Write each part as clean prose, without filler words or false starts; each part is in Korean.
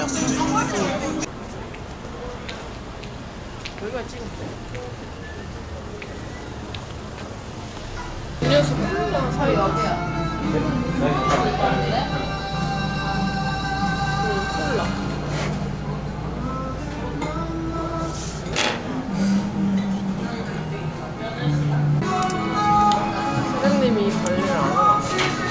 가요. 여기가 찍었대. 음료수 콜라 사이 어디야? 콜라. 사장님이 관리를 안 하나?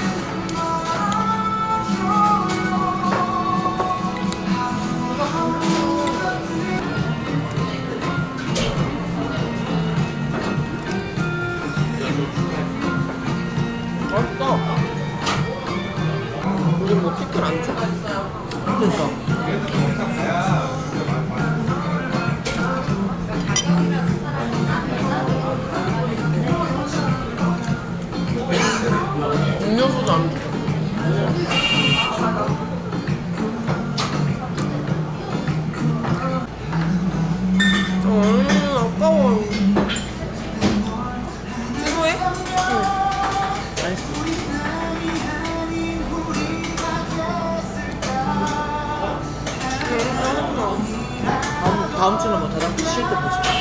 맛있다. 우리 뭐 피클 안 줘? 그러니까. 음료수도 안 줘. 아까워. 최고해? 응. 맛있어. 다음 주는 뭐 다른 쉴 때 보자.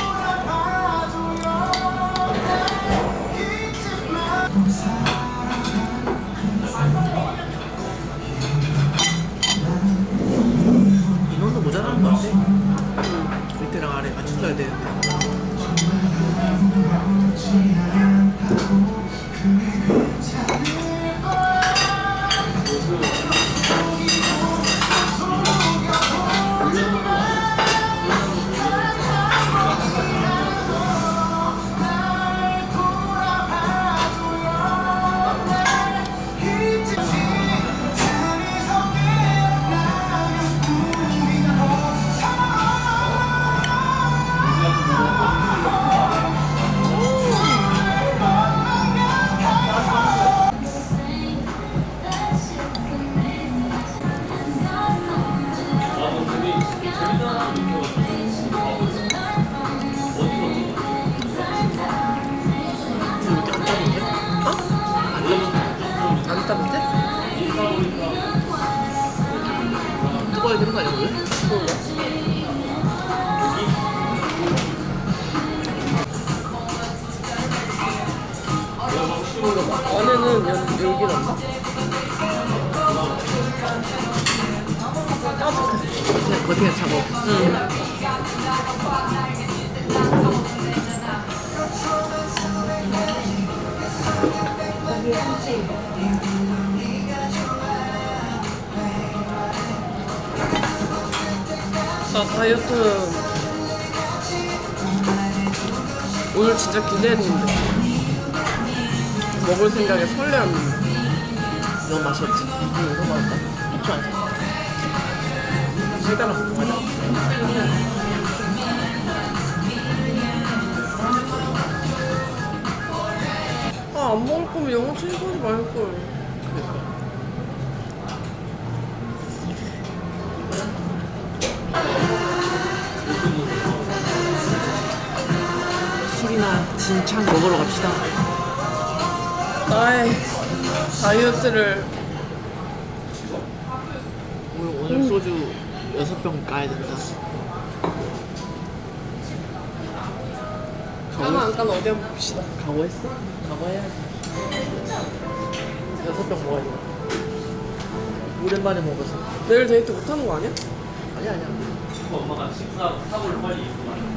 인원도 모자라는 것 같아. 밑에랑 아래 같이 써야 되는데. 안 따뜻해? 뜨거워야 되는 거 아니야 원래? 안에는 여기 넣나? 따뜻해. 겉에 차가워. 응. 나 다이어트 오늘 진짜 기대했는데 먹을 생각에 설레었는데 너무 맛있었지? 응, 너무 맛있다. 입주 안 해. 실다랑 먹고 가자. 아, 안 먹을 거면 영어 취소하지 말걸. 그러니까. 술이나 진창 먹으러 갑시다. 나의 다이어트를 오늘 소주 6병 까야 된다. 까나 안 까나 어디 한번 봅시다. 각오했어? 각오해야지. 6병 먹어야 돼. 오랜만에 먹어서. 내일 데이트 못하는 거 아니야? 아니야. 엄마가 식사 사고를 빨리 입고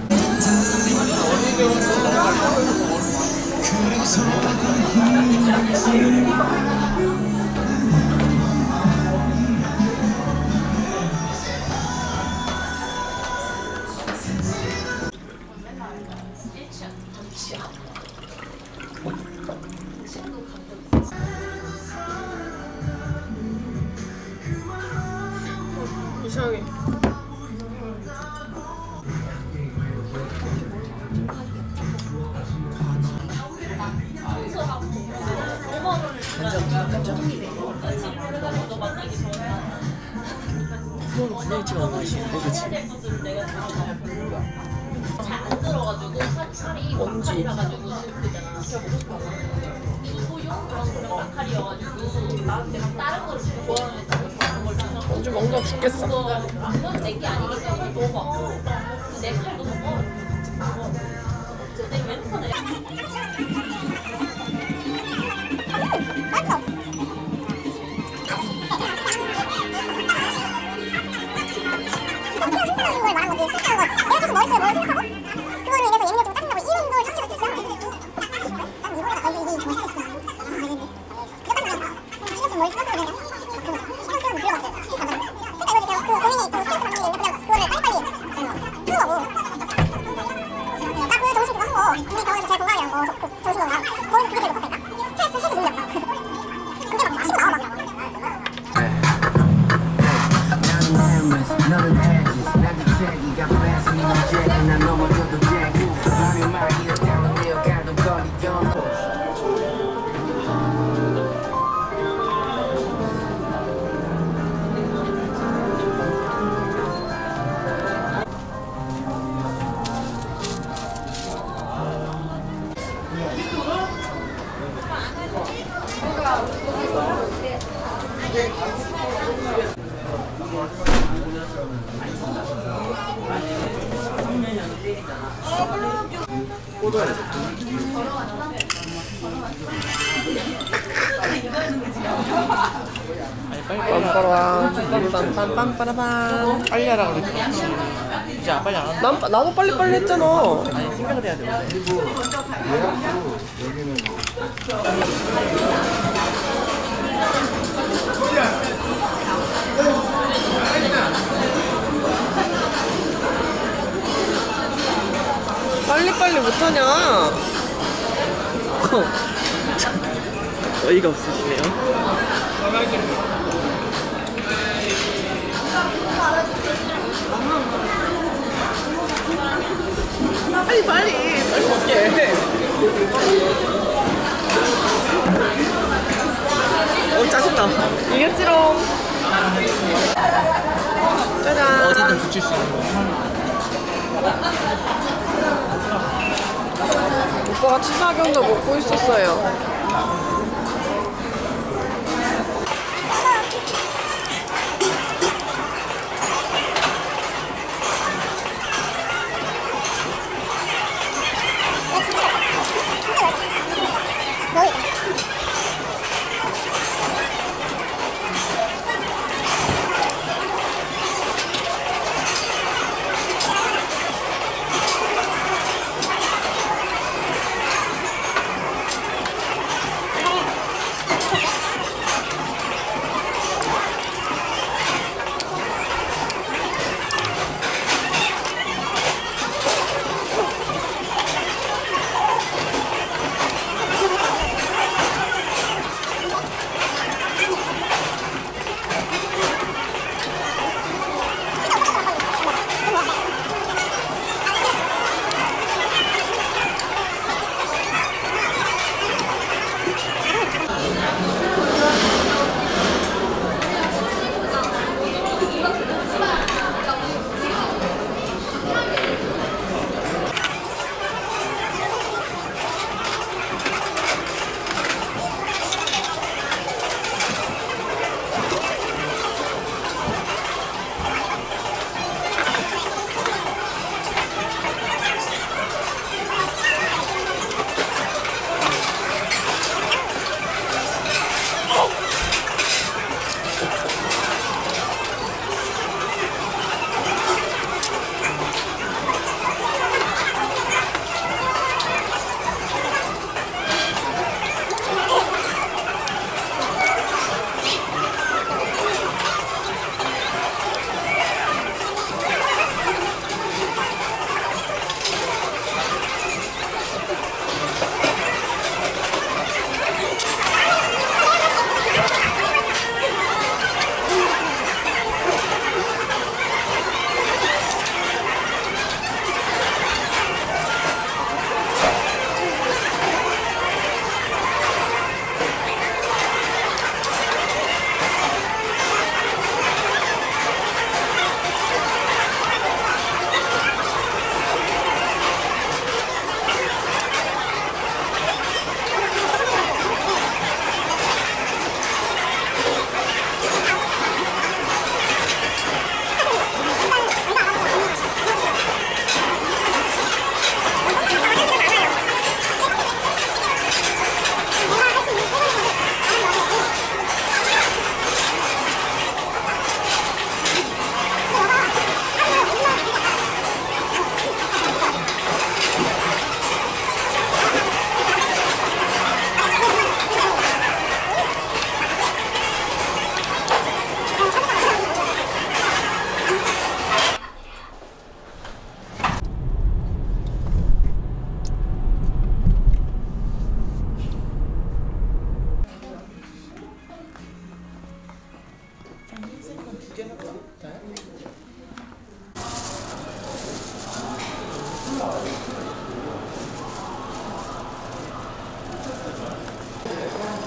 이상해. 서로 그냥 있지가 않아. 그치? 잘안 들어가지고 살이 뭔지. 주부용 그런 마카리여가지고 다른 거를 좋아하는 걸 원주 먹다 죽겠어. 그건 내게 아니기 때문에 너무 많고 내 칼도 너무 내 왼손에 빰빠라밤 빨리 하라 그랬지. 이제 빨리 안 한다. 나도 빨리빨리 했잖아. 아니 생각을 해야 돼. 빨리빨리 못하냐? 어이가 없으시네요. 빨리 먹게. 짜증나. 이겼지롱. 짜잔. 어디든 붙일 수 있는 거. 오빠가 치사경도 먹고 있었어요.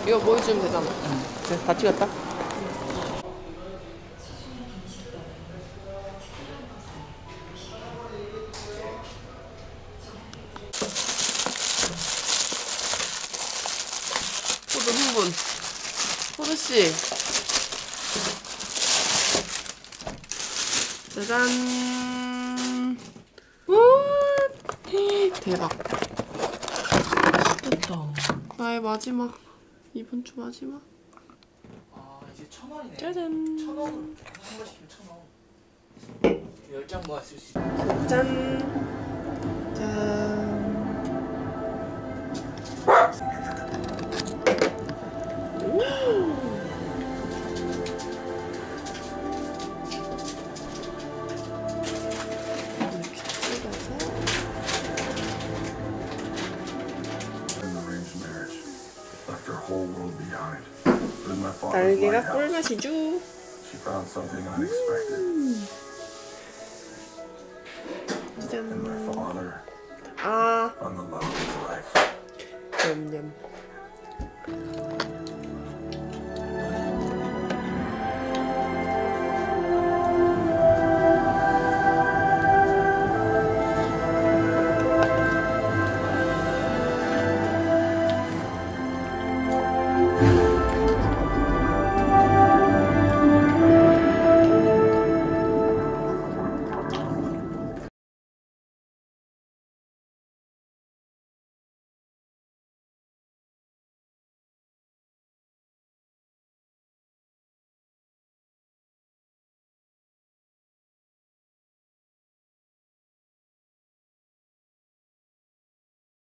이거 보여주면 되잖아. 그래서 다 찍었다. 포도 흥분. 포도씨. 짜잔. 우! 대박. 됐다. 나의 마지막. 이번 주 마지막. 아 이제 1,000원이네. 짜잔. 1,000원. 한 번씩 1,000원. 10장 모았을 수 있어. 짠. 짠. 날개가 꿀맛이죠. She found something unexpected.